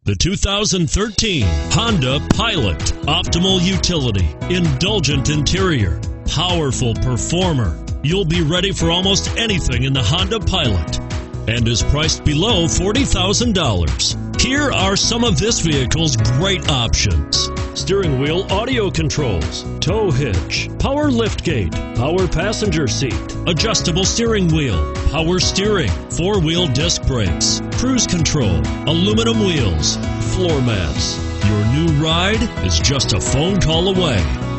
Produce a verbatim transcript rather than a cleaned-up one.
The two thousand thirteen Honda Pilot. Optimal utility, indulgent interior, powerful performer. You'll be ready for almost anything in the Honda Pilot, and is priced below forty thousand dollars. Here are some of this vehicle's great options: steering wheel audio controls, tow hitch, power liftgate, power passenger seat, adjustable steering wheel, power steering, four-wheel disc brakes, cruise control, aluminum wheels, floor mats. Your new ride is just a phone call away.